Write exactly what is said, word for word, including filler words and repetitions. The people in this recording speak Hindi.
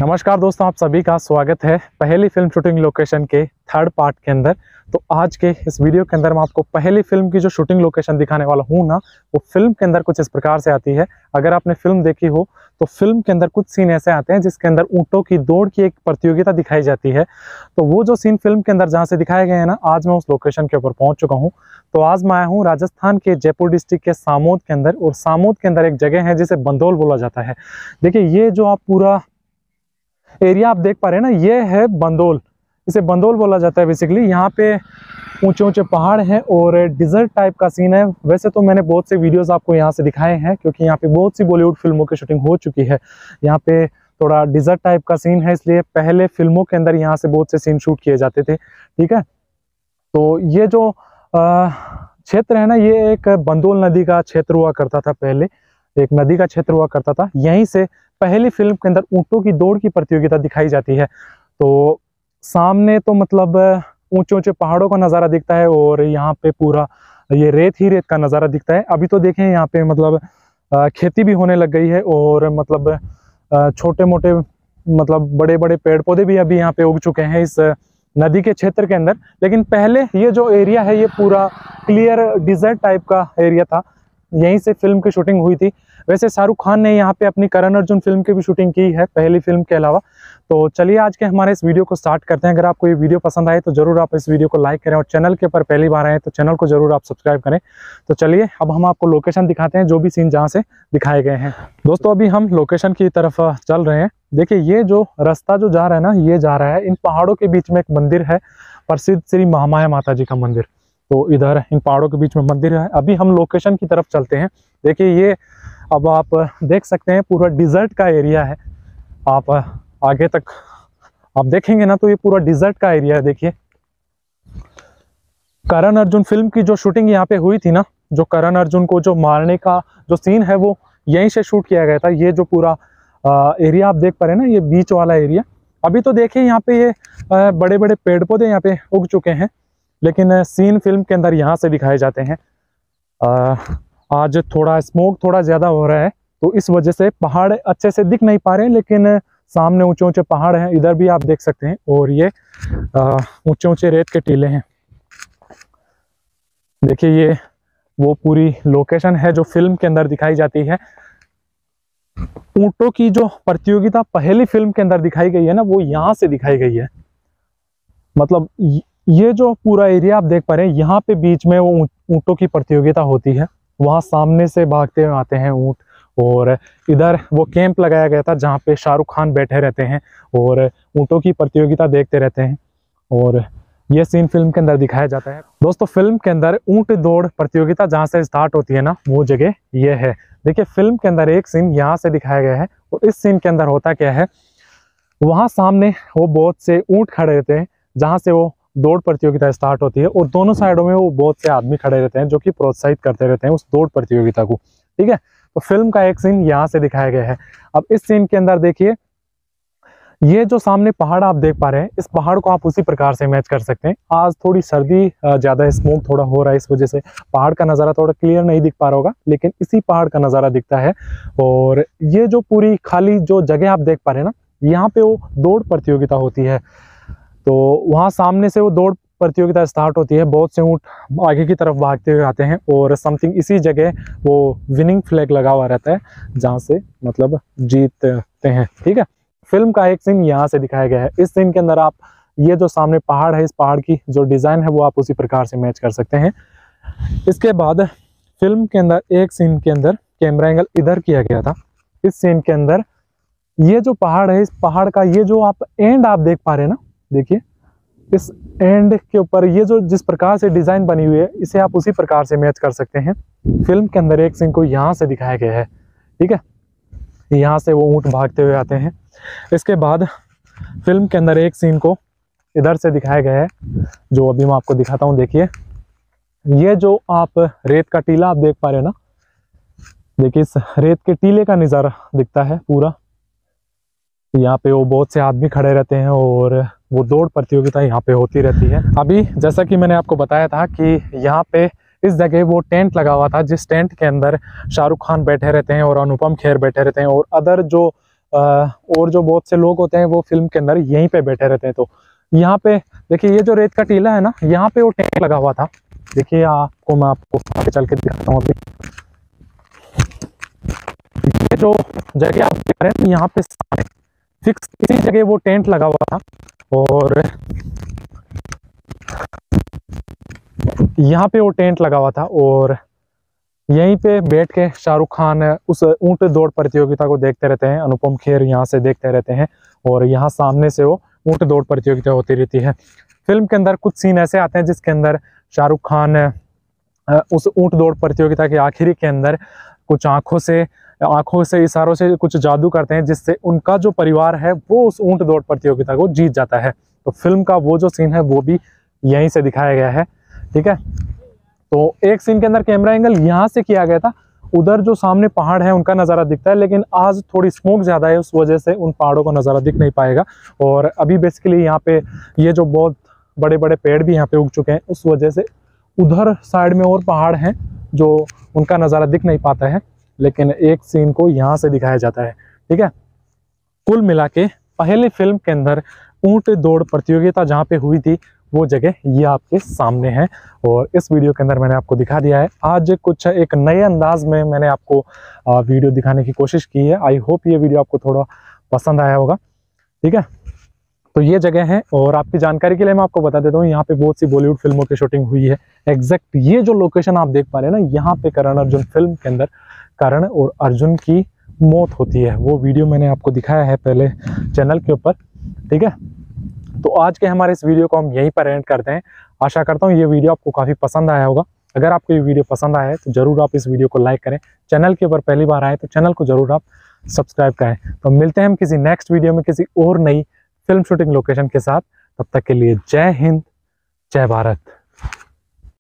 नमस्कार दोस्तों, आप सभी का स्वागत है पहली फिल्म शूटिंग लोकेशन के थर्ड पार्ट के अंदर। तो आज के इस वीडियो के अंदर मैं आपको पहली फिल्म की जो शूटिंग लोकेशन दिखाने वाला हूँ ना, वो फिल्म के अंदर कुछ इस प्रकार से आती है। अगर आपने फिल्म देखी हो तो फिल्म के अंदर कुछ सीन ऐसे आते हैं जिसके अंदर ऊँटों की दौड़ की एक प्रतियोगिता दिखाई जाती है। तो वो जो सीन फिल्म के अंदर जहाँ से दिखाए गए हैं ना, आज मैं उस लोकेशन के ऊपर पहुँच चुका हूँ। तो आज मैं आया हूँ राजस्थान के जयपुर डिस्ट्रिक्ट के सामोद के अंदर, और सामोद के अंदर एक जगह है जिसे बंदोल बोला जाता है। देखिए, ये जो आप पूरा एरिया आप देख पा रहे हैं ना, ये है बंदोल। इसे बंदोल बोला जाता है बेसिकली। यहाँ पे ऊंचे ऊंचे पहाड़ हैं और डिजर्ट टाइप का सीन है। वैसे तो मैंने बहुत से वीडियोस आपको यहाँ से दिखाए हैं, क्योंकि यहाँ पे बहुत सी बॉलीवुड फिल्मों की शूटिंग हो चुकी है। यहाँ पे थोड़ा डिजर्ट टाइप का सीन है, इसलिए पहले फिल्मों के अंदर यहाँ से बहुत से सीन शूट किए जाते थे। ठीक है, तो ये जो क्षेत्र है ना, ये एक बंदोल नदी का क्षेत्र हुआ करता था। पहले एक नदी का क्षेत्र हुआ करता था। यहीं से पहली फिल्म के अंदर ऊंटों की दौड़ की प्रतियोगिता दिखाई जाती है। तो सामने तो मतलब ऊंचे ऊंचे पहाड़ों का नज़ारा दिखता है, और यहाँ पे पूरा ये रेत ही रेत का नज़ारा दिखता है। अभी तो देखें, यहाँ पे मतलब खेती भी होने लग गई है, और मतलब छोटे मोटे मतलब बड़े बड़े पेड़ पौधे भी अभी यहाँ पे उग चुके हैं इस नदी के क्षेत्र के अंदर। लेकिन पहले ये जो एरिया है, ये पूरा क्लियर डिजर्ट टाइप का एरिया था। यहीं से फिल्म की शूटिंग हुई थी। वैसे शाहरुख खान ने यहाँ पे अपनी करण अर्जुन फिल्म की भी शूटिंग की है, पहली फिल्म के अलावा। तो चलिए आज के हमारे इस वीडियो को स्टार्ट करते हैं। अगर आपको ये वीडियो पसंद आए तो जरूर आप इस वीडियो को लाइक करें, और चैनल के ऊपर पहली बार आए तो चैनल को जरूर आप सब्सक्राइब करें। तो चलिए अब हम आपको लोकेशन दिखाते हैं, जो भी सीन जहाँ से दिखाए गए हैं। दोस्तों, अभी हम लोकेशन की तरफ चल रहे हैं। देखिए, ये जो रास्ता जो जा रहा है ना, ये जा रहा है इन पहाड़ों के बीच में एक मंदिर है, प्रसिद्ध श्री महामाया माता जी का मंदिर। तो इधर इन पहाड़ों के बीच में मंदिर है। अभी हम लोकेशन की तरफ चलते हैं। देखिए, ये अब आप देख सकते हैं पूरा डिजर्ट का एरिया है। आप आगे तक आप देखेंगे ना, तो ये पूरा डिजर्ट का एरिया है। देखिए, करण अर्जुन फिल्म की जो शूटिंग यहाँ पे हुई थी ना, जो करण अर्जुन को जो मारने का जो सीन है, वो यहीं से शूट किया गया था। ये जो पूरा एरिया आप देख पा रहे हैं ना, ये बीच वाला एरिया। अभी तो देखिए, यहाँ पे ये बड़े बड़े पेड़ पौधे यहाँ पे उग चुके हैं, लेकिन सीन फिल्म के अंदर यहाँ से दिखाए जाते हैं। आ, आज थोड़ा स्मोक थोड़ा ज़्यादा हो रहा है, तो इस वजह से पहाड़ अच्छे से दिख नहीं पा रहे हैं, लेकिन सामने ऊंचे ऊंचे पहाड़ हैं। इधर भी आप देख सकते हैं, और ये ऊंचे ऊंचे रेत के टीले हैं। देखिए, ये वो पूरी लोकेशन है जो फिल्म के अंदर दिखाई जाती है। ऊंटों की जो प्रतियोगिता पहली फिल्म के अंदर दिखाई गई है ना, वो यहाँ से दिखाई गई है। मतलब ये जो पूरा एरिया आप देख पा रहे हैं, यहाँ पे बीच में वो ऊंटों की प्रतियोगिता होती है। वहाँ सामने से भागते हुए आते हैं ऊंट, और इधर वो कैंप लगाया गया था जहाँ पे शाहरुख खान बैठे रहते हैं और ऊंटों की प्रतियोगिता देखते रहते हैं। और ये सीन फिल्म के अंदर दिखाया जाता है। दोस्तों, फिल्म के अंदर ऊंट दौड़ प्रतियोगिता जहाँ से स्टार्ट होती है ना, वो जगह ये है। देखिए, फिल्म के अंदर एक सीन यहाँ से दिखाया गया है, और इस सीन के अंदर होता क्या है, वहाँ सामने वो बहुत से ऊँट खड़े रहते हैं जहाँ से वो दौड़ प्रतियोगिता स्टार्ट होती है, और दोनों साइडों में वो बहुत से आदमी खड़े रहते हैं जो कि प्रोत्साहित करते रहते हैं उस दौड़ प्रतियोगिता को। ठीक है, तो फिल्म का एक सीन यहाँ से दिखाया गया है। अब इस सीन के अंदर देखिए, ये जो सामने पहाड़ आप देख पा रहे हैं, इस पहाड़ को आप उसी प्रकार से मैच कर सकते हैं। आज थोड़ी सर्दी ज़्यादा, स्मोक थोड़ा हो रहा है, इस वजह से पहाड़ का नज़ारा थोड़ा क्लियर नहीं दिख पा रहा होगा, लेकिन इसी पहाड़ का नज़ारा दिखता है। और ये जो पूरी खाली जो जगह आप देख पा रहे हैं ना, यहाँ पे वो दौड़ प्रतियोगिता होती है। तो वहाँ सामने से वो दौड़ प्रतियोगिता स्टार्ट होती है। बहुत से ऊँट आगे की तरफ भागते हुए आते हैं, और समथिंग इसी जगह वो विनिंग फ्लैग लगा हुआ रहता है, जहाँ से मतलब जीतते हैं। ठीक है, फिल्म का एक सीन यहाँ से दिखाया गया है। इस सीन के अंदर आप ये जो सामने पहाड़ है, इस पहाड़ की जो डिज़ाइन है, वो आप उसी प्रकार से मैच कर सकते हैं। इसके बाद फिल्म के अंदर एक सीन के अंदर कैमरा एंगल इधर किया गया था। इस सीन के अंदर ये जो पहाड़ है, इस पहाड़ का ये जो आप एंड आप देख पा रहे हैं ना, देखिए इस एंड के ऊपर ये जो जिस प्रकार से डिज़ाइन बनी हुई है, इसे आप उसी प्रकार से मैच कर सकते हैं। फिल्म के अंदर एक सीन को यहाँ से दिखाया गया है। ठीक है, यहाँ से वो ऊँट भागते हुए आते हैं। इसके बाद फिल्म के अंदर एक सीन को इधर से दिखाया गया है, जो अभी मैं आपको दिखाता हूँ। देखिए, ये जो आप रेत का टीला आप देख पा रहे हैं ना, देखिए इस रेत के टीले का नज़ारा दिखता है पूरा। यहाँ पे वो बहुत से आदमी खड़े रहते हैं, और वो दौड़ प्रतियोगिता यहाँ पे होती रहती है। अभी जैसा कि मैंने आपको बताया था कि यहाँ पे इस जगह वो टेंट लगा हुआ था, जिस टेंट के अंदर शाहरुख खान बैठे रहते हैं और अनुपम खेर बैठे रहते हैं, और अदर जो और जो बहुत से लोग होते हैं वो फिल्म के अंदर यहीं पे बैठे रहते हैं। तो यहाँ पे देखिए, ये जो रेत का टीला है ना, यहाँ पे वो टेंट लगा हुआ था। देखिए आपको मैं आपको आगे चल के दिखाता हूँ। अभी ये जो जगह आप देख रहे हैं, यहाँ पे फिक्स इसी जगह वो टेंट लगा हुआ था, और यहाँ पे वो टेंट लगा हुआ था, और यहीं पे बैठ के शाहरुख खान उस ऊंट दौड़ प्रतियोगिता को देखते रहते हैं। अनुपम खेर यहाँ से देखते रहते हैं, और यहाँ सामने से वो ऊंट दौड़ प्रतियोगिता होती रहती है। फिल्म के अंदर कुछ सीन ऐसे आते हैं जिसके अंदर शाहरुख खान उस ऊंट दौड़ प्रतियोगिता के आखिरी के अंदर कुछ आंखों से आंखों से इशारों से कुछ जादू करते हैं, जिससे उनका जो परिवार है वो उस ऊंट दौड़ प्रतियोगिता को जीत जाता है। तो फिल्म का वो जो सीन है वो भी यहीं से दिखाया गया है। ठीक है, तो एक सीन के अंदर कैमरा एंगल यहाँ से किया गया था, उधर जो सामने पहाड़ है उनका नज़ारा दिखता है, लेकिन आज थोड़ी स्मोक ज़्यादा है, उस वजह से उन पहाड़ों का नज़ारा दिख नहीं पाएगा। और अभी बेसिकली यहाँ पे ये जो बहुत बड़े बड़े पेड़ भी यहाँ पे उग चुके हैं, उस वजह से उधर साइड में और पहाड़ हैं जो उनका नज़ारा दिख नहीं पाता है, लेकिन एक सीन को यहाँ से दिखाया जाता है। ठीक है, कुल मिला के पहले फिल्म के अंदर ऊंट दौड़ प्रतियोगिता जहाँ पे हुई थी वो जगह ये आपके सामने है, और इस वीडियो के अंदर मैंने आपको दिखा दिया है। आज कुछ एक नए अंदाज में मैंने आपको वीडियो दिखाने की कोशिश की है। आई होप ये वीडियो आपको थोड़ा पसंद आया होगा। ठीक है, तो ये जगह है, और आपकी जानकारी के लिए मैं आपको बता देता हूँ, यहाँ पे बहुत सी बॉलीवुड फिल्मों की शूटिंग हुई है। एग्जैक्ट ये जो लोकेशन आप देख पा रहे हैं ना, यहाँ पे करण अर्जुन फिल्म के अंदर करण और अर्जुन की मौत होती है, वो वीडियो मैंने आपको दिखाया है पहले चैनल के ऊपर। ठीक है, तो आज के हमारे इस वीडियो को हम यहीं पर एंड करते हैं। आशा करता हूँ ये वीडियो आपको काफ़ी पसंद आया होगा। अगर आपको ये वीडियो पसंद आया है तो ज़रूर आप इस वीडियो को लाइक करें। चैनल के ऊपर पहली बार आए तो चैनल को ज़रूर आप सब्सक्राइब करें। तो मिलते हैं हम किसी नेक्स्ट वीडियो में किसी और नई फिल्म शूटिंग लोकेशन के साथ। तब तक के लिए जय हिंद, जय भारत।